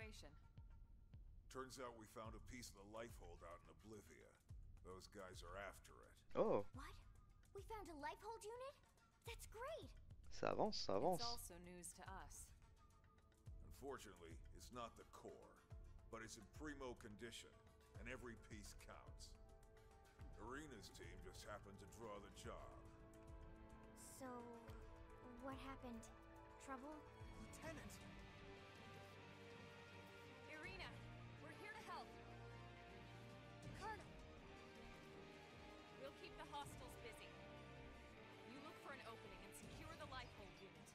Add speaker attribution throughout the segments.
Speaker 1: operation?
Speaker 2: Turns out we found a piece of the life hold out in Oblivia. Those guys are after it.
Speaker 3: Oh,
Speaker 4: What? We found a life hold unit? That's great!
Speaker 3: ça avance, ça avance.
Speaker 1: It's also news to us.
Speaker 2: Unfortunately, it's not the core, but it's in primo condition, and every piece counts. Irina's team just happened to draw the job.
Speaker 4: So, what happened? Trouble?
Speaker 5: Lieutenant!
Speaker 1: Irina, we're here to help. Colonel! We'll keep the hostiles busy. You look for an opening and secure the lifehold unit.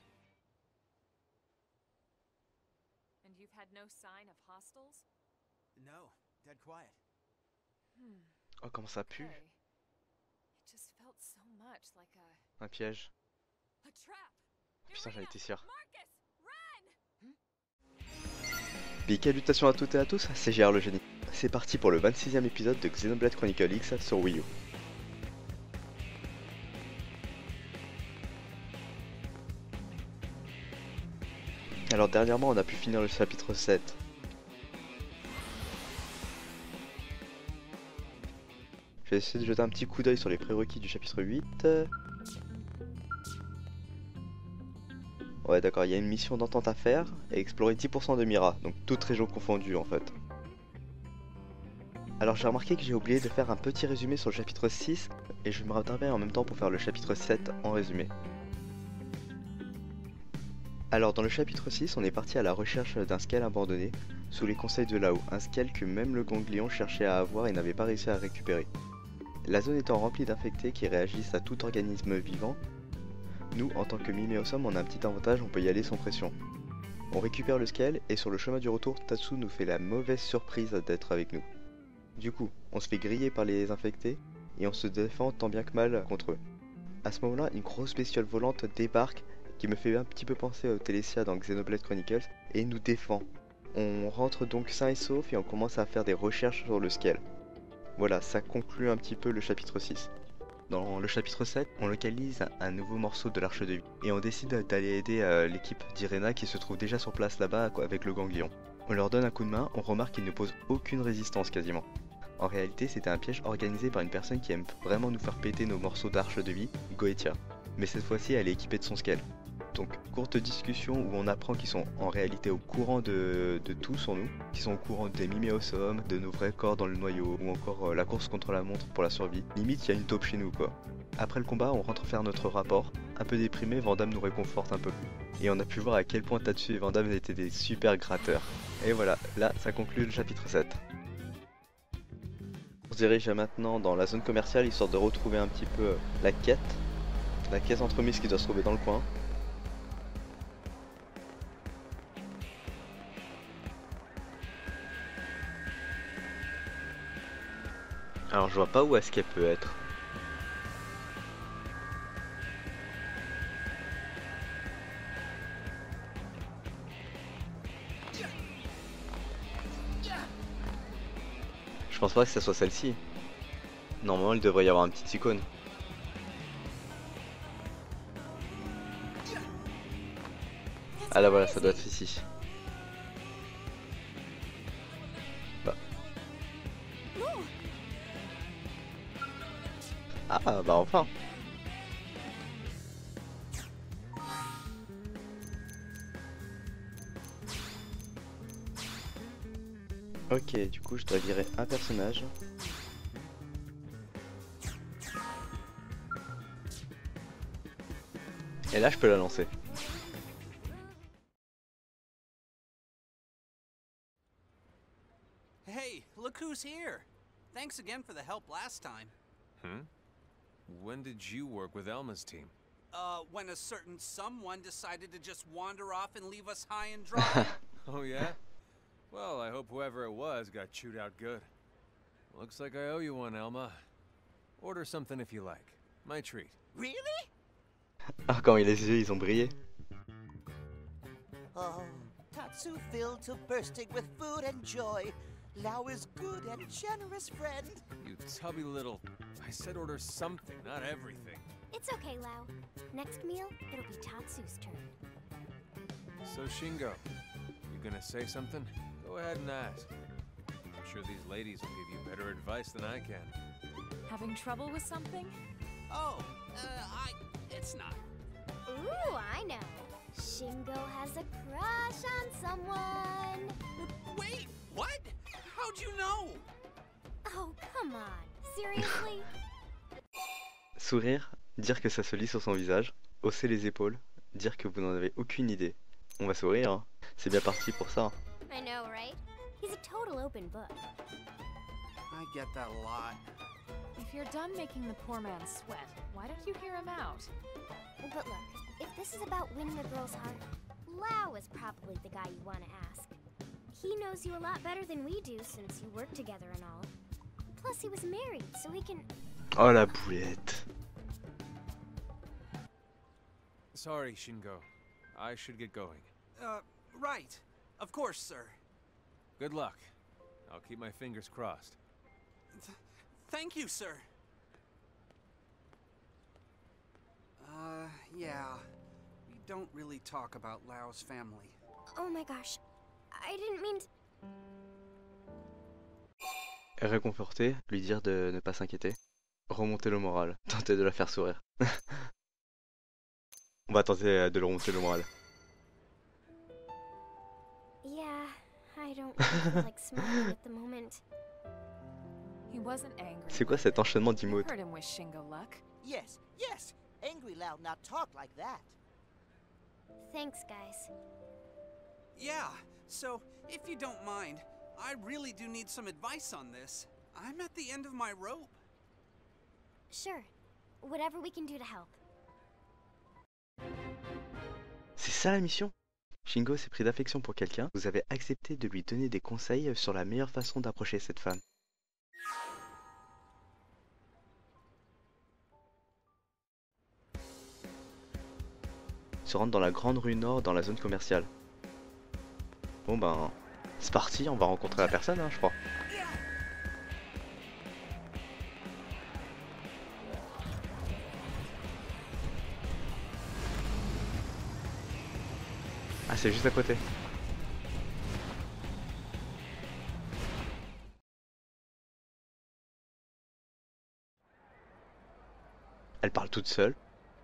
Speaker 1: And you've had no sign of hostiles?
Speaker 5: No, dead quiet.
Speaker 3: Oh, comment ça pue.
Speaker 1: Okay. It just felt so much like
Speaker 3: Un piège.
Speaker 1: a trap.
Speaker 3: Putain, j'en
Speaker 1: Irina,
Speaker 3: étais sûr.
Speaker 1: Marcus, run!
Speaker 3: Big salutations à toutes et à tous, c'est GR le génie. C'est parti pour le 26e épisode de Xenoblade Chronicle X sur Wii U. Alors dernièrement on a pu finir le chapitre 7. Je vais essayer de jeter un petit coup d'œil sur les prérequis du chapitre 8. Ouais d'accord, il y a une mission d'entente à faire et explorer 10% de Mira, donc toute région confondue en fait. Alors j'ai remarqué que j'ai oublié de faire un petit résumé sur le chapitre 6 et je vais me rattraper en même temps pour faire le chapitre 7 en résumé. Alors dans le chapitre 6, on est parti à la recherche d'un Skell abandonné, sous les conseils de Lao, un Skell que même le ganglion cherchait à avoir et n'avait pas réussi à récupérer. La zone étant remplie d'infectés qui réagissent à tout organisme vivant, nous en tant que Miméosome on a un petit avantage, on peut y aller sans pression. On récupère le Skell et sur le chemin du retour, Tatsu nous fait la mauvaise surprise d'être avec nous. Du coup, on se fait griller par les infectés et on se défend tant bien que mal contre eux. A ce moment-là, une grosse bestiole volante débarque qui me fait un petit peu penser au Telesia dans Xenoblade Chronicles et nous défend. On rentre donc sain et sauf et on commence à faire des recherches sur le Skell. Voilà, ça conclut un petit peu le chapitre 6. Dans le chapitre 7, on localise un nouveau morceau de l'Arche de Vie et on décide d'aller aider l'équipe d'Irena qui se trouve déjà sur place là-bas avec le ganglion. On leur donne un coup de main, on remarque qu'ils ne posent aucune résistance quasiment. En réalité, c'était un piège organisé par une personne qui aime vraiment nous faire péter nos morceaux d'Arche de Vie, Goetia. Mais cette fois-ci, elle est équipée de son Skell. Donc, courte discussion où on apprend qu'ils sont en réalité au courant de tout sur nous, qu'ils sont au courant des Miméosomes, de nos vrais corps dans le noyau, ou encore la course contre la montre pour la survie. Limite, il y a une taupe chez nous quoi. Après le combat, on rentre faire notre rapport. Un peu déprimé, Vandame nous réconforte un peu. Et on a pu voir à quel point Tatsu et Vandame étaient des super gratteurs. Et voilà, là, ça conclut le chapitre 7. On se dirige maintenant dans la zone commerciale, histoire de retrouver un petit peu la quête. La caisse entremise qui doit se trouver dans le coin. Alors je vois pas où est-ce qu'elle peut être. Je pense pas que ça soit celle-ci. Normalement il devrait y avoir un petit icône. Ah là voilà, ça doit être ici. Ah bah enfin. Ok, du coup je dois virer un personnage. Et là je peux la lancer.
Speaker 5: Hey, look who's here! Thanks again for the help last time.
Speaker 6: When did you work with Elma's team?
Speaker 5: When a certain someone decided to just wander off and leave us high and dry.
Speaker 6: Oh yeah? Well, I hope whoever it was got chewed out good. Looks like I owe you one, Elma. Order something if you like. My treat.
Speaker 5: Really?
Speaker 3: Ah quand les yeux ils ont brillé.
Speaker 7: Oh, Tatsu filled to bursting with food and joy. Lao is good and generous friend.
Speaker 6: You tubby little... I said order something, not everything.
Speaker 4: It's okay, Lao. Next meal, it'll be Tatsu's turn.
Speaker 6: So Shingo, you gonna say something? Go Go ahead and ask. I'm sure these ladies will give you better advice than I can.
Speaker 1: Having trouble with something?
Speaker 5: Oh, it's not.
Speaker 4: Ooh, I know. Shingo has a crush on someone.
Speaker 5: Wait, what? How'd you know?
Speaker 4: Oh, come on. Seriously?
Speaker 3: Sourire, dire que ça se lit sur son visage, hausser les épaules, dire que vous n'en avez aucune idée. On va sourire, hein. C'est bien parti pour ça.
Speaker 4: I know, right? He's a total open book.
Speaker 5: I get that a lot.
Speaker 1: If you're done making the poor man sweat, why don't you hear him out?
Speaker 4: But look, if this is about winning a girl's heart, Lau is probably the guy you want to ask. He knows you a lot better than we do since you work together and all. Plus, he was married, so he can...
Speaker 3: Oh la boulette.
Speaker 6: Sorry, Shingo. I should get going.
Speaker 5: Right. Of course, sir.
Speaker 6: Good luck. I'll keep my fingers crossed.
Speaker 5: Thank you, sir. Yeah. We don't really talk about Lau's family.
Speaker 4: Oh my gosh. I didn't mean to...
Speaker 3: Réconforter, lui dire de ne pas s'inquiéter. Remonter le moral, tenter de la faire sourire. On va tenter de le remonter le moral.
Speaker 4: Yeah, I don't feel like smiling at the moment.
Speaker 1: He wasn't angry.
Speaker 3: C'est quoi cet enchaînement
Speaker 1: You
Speaker 3: d'emotes?
Speaker 1: heard him wish Shingo luck.
Speaker 7: Yes, yes. Angry Lao not talk like that.
Speaker 4: Thanks, guys.
Speaker 5: Yeah, so, if you don't mind, I really do need some advice on this. I'm at the end of my rope.
Speaker 4: Sure. Whatever we can do to help.
Speaker 3: C'est ça la mission? Shingo s'est pris d'affection pour quelqu'un, vous avez accepté de lui donner des conseils sur la meilleure façon d'approcher cette femme. Se rendre dans la grande rue nord dans la zone commerciale. Bon ben, c'est parti, on va rencontrer la personne hein, je crois. Ah c'est juste à côté. Elle parle toute seule.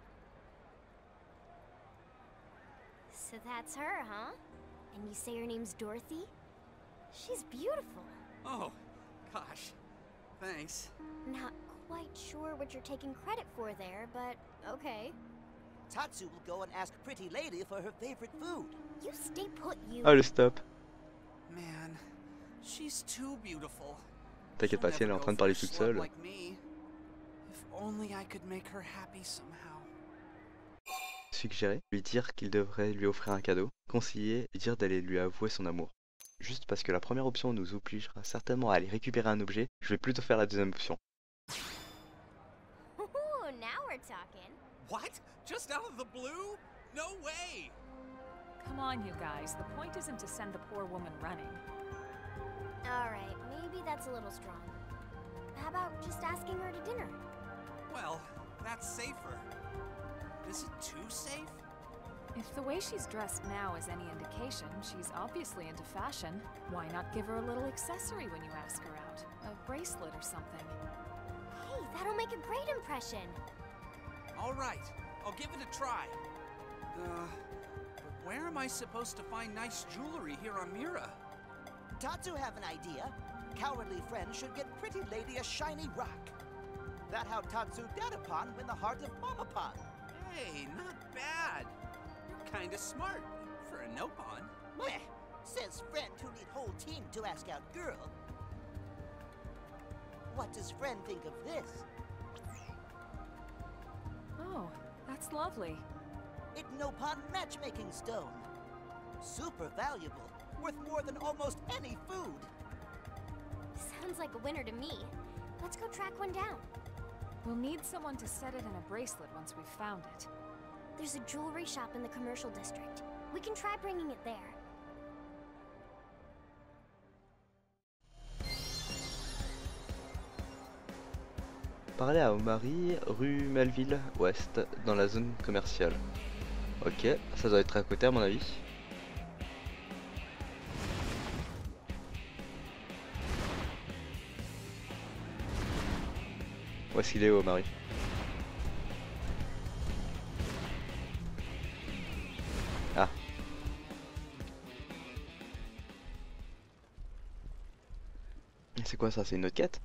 Speaker 4: So that's her, huh? And you say her name's Dorothy? She's beautiful.
Speaker 5: Oh, gosh. Thanks.
Speaker 4: Not quite sure what you're taking credit for there, but okay.
Speaker 7: Tatsu will go and ask Pretty Lady for her favorite food.
Speaker 4: You stay put, you.
Speaker 3: Ah le stop.
Speaker 5: Man, she's too beautiful.
Speaker 3: T'inquiète pas, si elle est en train de parler toute seule.
Speaker 5: Like me. If only I could make her happy somehow.
Speaker 3: Suggérer, lui dire qu'il devrait lui offrir un cadeau, conseiller, lui dire d'aller lui avouer son amour. Juste parce que la première option nous obligera certainement à aller récupérer un objet, je vais plutôt faire la deuxième option.
Speaker 4: Ooh, now we're talking.
Speaker 5: What? Just out of the blue? No way!
Speaker 1: Come on, you guys. The point isn't to send the poor woman running.
Speaker 4: Alright, maybe that's a little strong. How about just asking her to dinner?
Speaker 5: Well, that's safer. Is it too safe?
Speaker 1: If the way she's dressed now is any indication, she's obviously into fashion. Why not give her a little accessory when you ask her out? A bracelet or something.
Speaker 4: Hey, that'll make a great impression.
Speaker 5: All right, I'll give it a try. But where am I supposed to find nice jewelry here on Mira?
Speaker 7: Tatsu have an idea. Cowardly friend should get Pretty Lady a shiny rock. That how Tatsu Dadapon win the heart of Mamapon.
Speaker 5: Hey, not bad. You're kinda smart for a Nopon.
Speaker 7: Meh, says friend who need whole team to ask out girl. What does friend think of this?
Speaker 1: Oh, that's lovely.
Speaker 7: It Nopon matchmaking stone. Super valuable, worth more than almost any food.
Speaker 4: Sounds like a winner to me. Let's go track one down.
Speaker 1: We'll need someone to set it in a bracelet once we've found it.
Speaker 4: There's a jewelry shop in the commercial district. We can try bringing it there.
Speaker 3: Parler à Omari, rue Melville Ouest, dans la zone commerciale. Ok, ça doit être à côté à mon avis. Où est-ce qu'il est, Omari? Ah. C'est quoi ça? C'est une autre quête?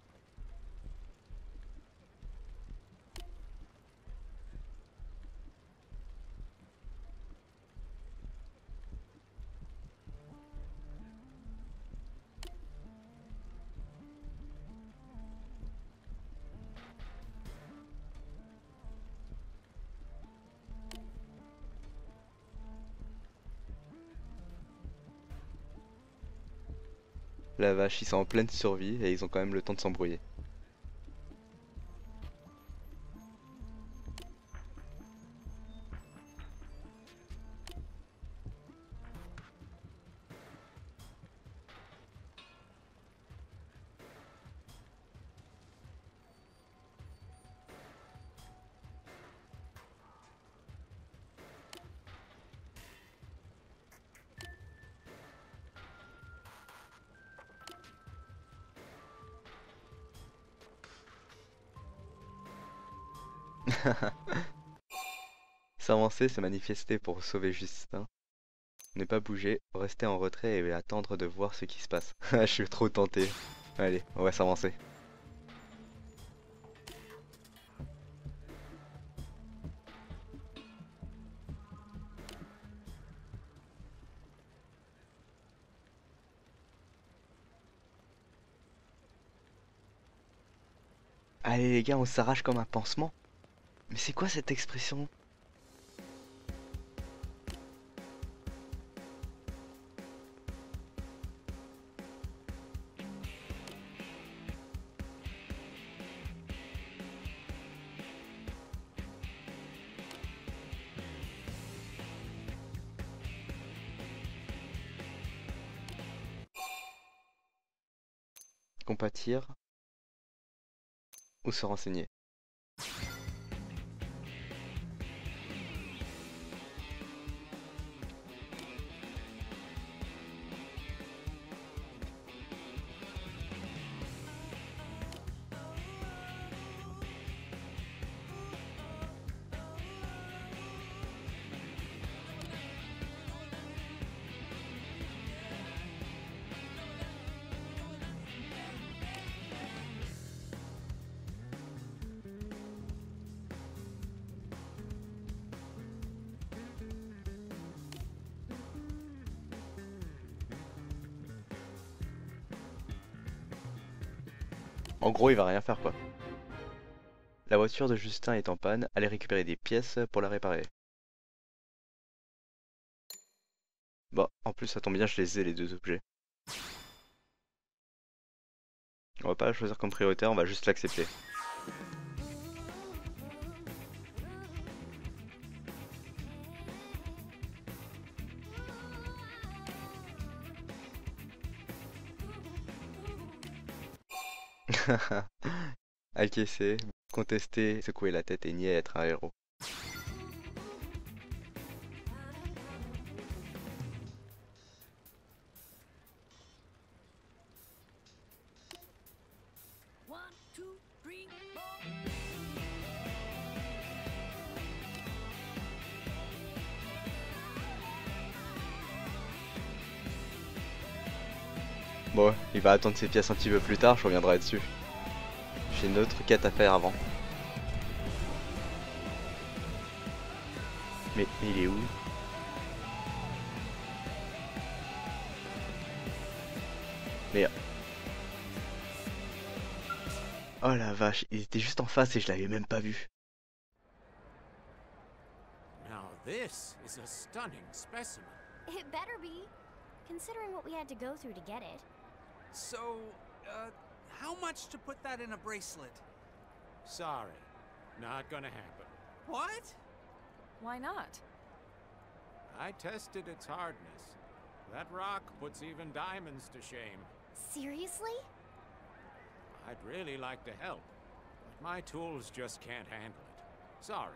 Speaker 3: La vache, ils sont en pleine survie et ils ont quand même le temps de s'embrouiller. S'avancer, se manifester pour sauver Justin. Ne pas bouger, rester en retrait et attendre de voir ce qui se passe. Je suis trop tenté. Allez, on va s'avancer. Allez les gars, on s'arrache comme un pansement. Mais c'est quoi cette expression? Compatir ou se renseigner. En gros, il va rien faire quoi. La voiture de Justin est en panne, allez récupérer des pièces pour la réparer. Bon, en plus ça tombe bien, je les ai les deux objets. On va pas la choisir comme prioritaire, on va juste l'accepter. Acquiescer, contester, secouer la tête et nier être un héros. Bon, il va attendre ses pièces un petit peu plus tard, je reviendrai dessus. J'ai une autre quête à faire avant. Mais il est où? Mais... Oh la vache, il était juste en face et je l'avais même pas vu.
Speaker 8: Now this is a stunning specimen.
Speaker 4: It better be, considering what we had to go through to get it.
Speaker 5: So, how much to put that in a bracelet?
Speaker 8: Sorry, not gonna happen.
Speaker 5: What?
Speaker 1: Why not?
Speaker 8: I tested its hardness. That rock puts even diamonds to shame.
Speaker 4: Seriously?
Speaker 8: I'd really like to help, but my tools just can't handle it. Sorry.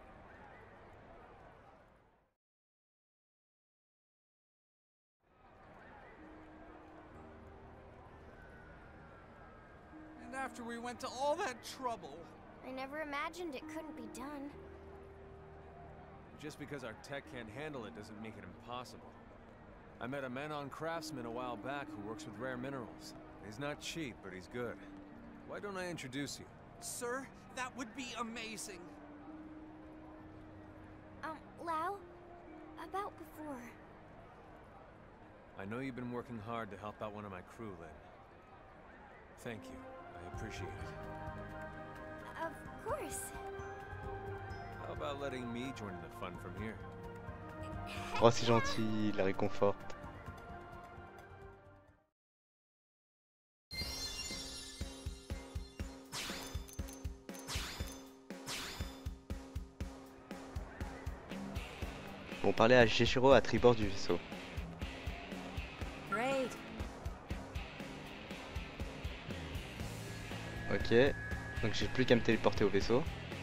Speaker 5: And after we went to all that trouble,
Speaker 4: I never imagined it couldn't be done.
Speaker 6: Just because our tech can't handle it doesn't make it impossible. I met a Menon craftsman a while back who works with rare minerals. He's not cheap, but he's good. Why don't I introduce you?
Speaker 5: Sir, that would be amazing.
Speaker 4: Lau? About before.
Speaker 6: I know you've been working hard to help out one of my crew, Lynn. Thank you. I appreciate it.
Speaker 4: Of course.
Speaker 6: How about letting me join in the fun from here?
Speaker 3: Oh, c'est gentil, il la réconforte. On parlait à Geshiro à tribord du vaisseau.
Speaker 1: Great.
Speaker 3: Ok, donc j'ai plus qu'à me téléporter au vaisseau.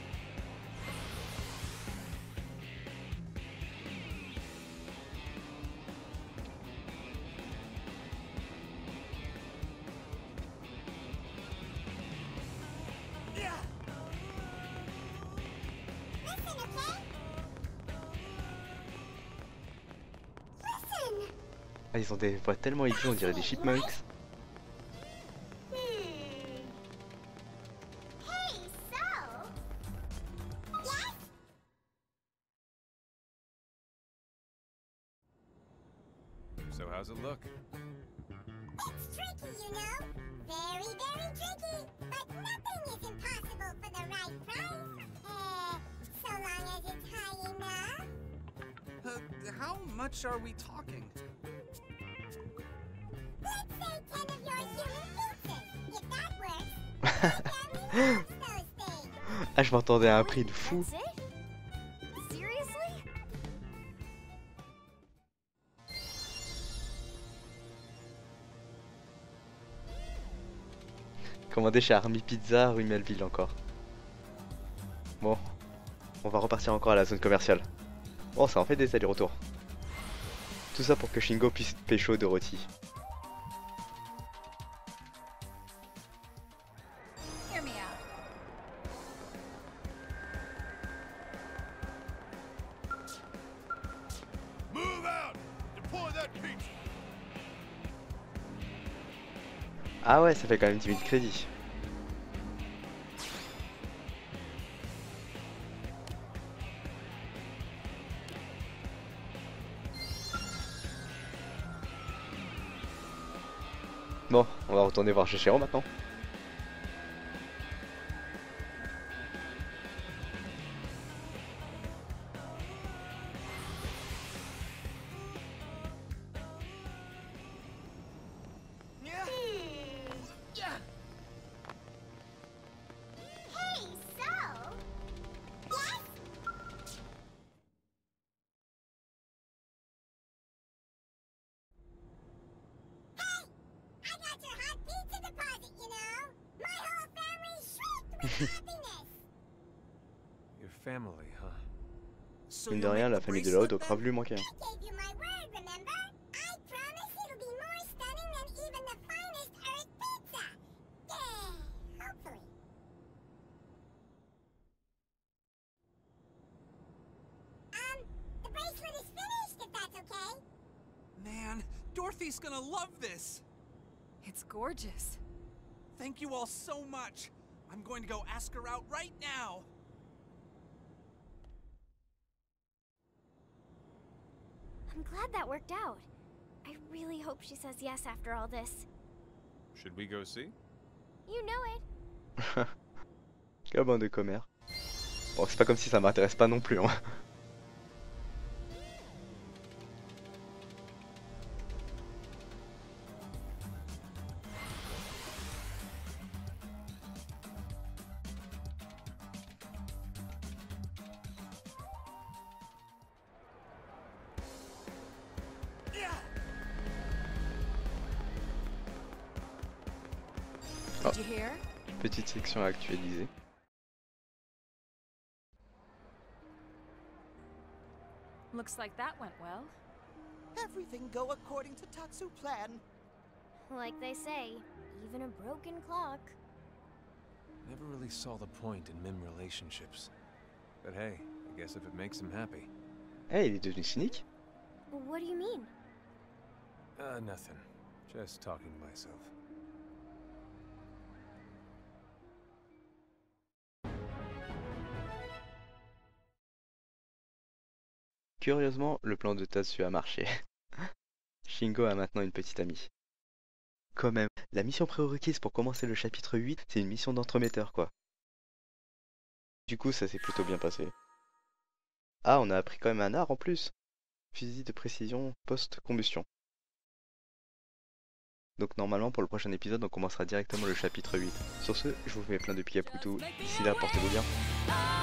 Speaker 3: Ah, ils ont des voix tellement aiguës, on dirait des chipmunks.
Speaker 6: So how's it look?
Speaker 9: It's tricky, you know. Very, very tricky. But nothing is impossible for the right price. So long as it's high enough.
Speaker 5: How much are we talking?
Speaker 9: Let's say 10 of your human pizzas. If that works, my family loves those things.
Speaker 3: Ah, je m'attendais à un prix de fou.
Speaker 4: That's it? Seriously?
Speaker 3: Commandé chez Army Pizza, rue Melville encore. Bon, on va repartir encore à la zone commerciale. Bon, ça en fait des allers-retours. Tout ça pour que Shingo puisse pécho Dorothy.
Speaker 1: Hear me out.
Speaker 2: Move out! Deploy that pizza!
Speaker 3: Ah ouais, ça fait quand même 10 000 crédits. Bon, on va retourner voir Geshiro maintenant.
Speaker 9: Hey, so? Yes? Hey! I got your hot pizza deposit, you know? My whole family shrieked with happiness.
Speaker 6: Your family, huh?
Speaker 5: So
Speaker 3: Mine de
Speaker 5: you'll
Speaker 3: rien,
Speaker 5: make
Speaker 3: la
Speaker 5: the
Speaker 3: famille de Loud
Speaker 5: bracelet
Speaker 3: aura
Speaker 5: then?
Speaker 3: voulu manquer.
Speaker 9: I gave you my word, remember? I promise it'll be more stunning than even the finest Earth pizza. Yeah, hopefully. The bracelet is finished, if that's okay.
Speaker 5: Man, Dorothy's gonna love this.
Speaker 1: It's gorgeous.
Speaker 5: Thank you all so much. I'm going to go ask her out right now.
Speaker 4: I'm glad that worked out. I really hope she says yes after all this.
Speaker 6: Should we go see?
Speaker 4: You know it.
Speaker 3: Quelle bande de commères. Bon, c'est pas comme si ça m'intéresse pas non plus, hein.
Speaker 1: Did you hear?
Speaker 3: Petite section à actualiser.
Speaker 1: Looks like that went well.
Speaker 7: Everything go according to Tatsu plan.
Speaker 4: Like they say, even a broken clock.
Speaker 6: Never really saw the point in Mim relationships. But hey, I guess if it makes him happy.
Speaker 3: Eh, il est devenu cynique?
Speaker 4: What do you mean?
Speaker 6: Nothing. Just talking to myself.
Speaker 3: Curieusement, le plan de Tatsu a marché. Shingo a maintenant une petite amie. Quand même, la mission prérequise pour commencer le chapitre 8, c'est une mission d'entremetteur quoi. Du coup, ça s'est plutôt bien passé. Ah, on a appris quand même un art en plus. Fusil de précision post-combustion. Donc normalement pour le prochain épisode on commencera directement le chapitre 8. Sur ce, je vous fais plein de pics à poutou. D'ici là, portez-vous bien.